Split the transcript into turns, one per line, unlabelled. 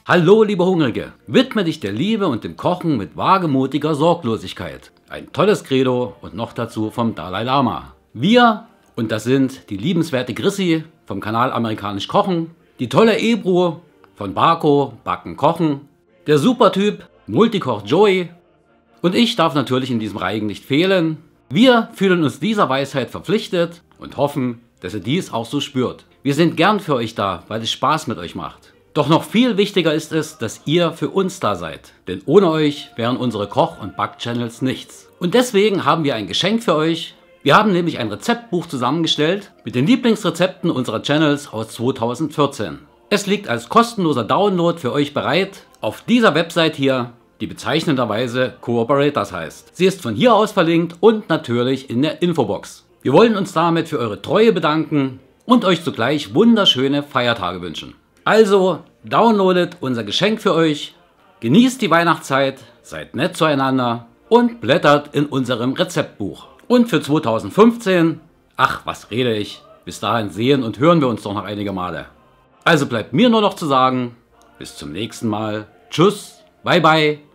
Hallo liebe Hungrige, widme dich der Liebe und dem Kochen mit wagemutiger Sorglosigkeit. Ein tolles Credo und noch dazu vom Dalai Lama. Wir, und das sind die liebenswerte Chrissy vom Kanal Amerikanisch Kochen, die tolle Ebru von Bako Backen Kochen, der Supertyp Multikoch Joey und ich darf natürlich in diesem Reigen nicht fehlen. Wir fühlen uns dieser Weisheit verpflichtet und hoffen, dass ihr dies auch so spürt. Wir sind gern für euch da, weil es Spaß mit euch macht. Doch noch viel wichtiger ist es, dass ihr für uns da seid. Denn ohne euch wären unsere Koch- und Back-Channels nichts. Und deswegen haben wir ein Geschenk für euch. Wir haben nämlich ein Rezeptbuch zusammengestellt mit den Lieblingsrezepten unserer Channels aus 2014. Es liegt als kostenloser Download für euch bereit auf dieser Website hier, die bezeichnenderweise Cooperators heißt. Sie ist von hier aus verlinkt und natürlich in der Infobox. Wir wollen uns damit für eure Treue bedanken und euch zugleich wunderschöne Feiertage wünschen. Also downloadet unser Geschenk für euch, genießt die Weihnachtszeit, seid nett zueinander und blättert in unserem Rezeptbuch. Und für 2015, ach was rede ich, bis dahin sehen und hören wir uns doch noch einige Male. Also bleibt mir nur noch zu sagen, bis zum nächsten Mal, tschüss, bye bye.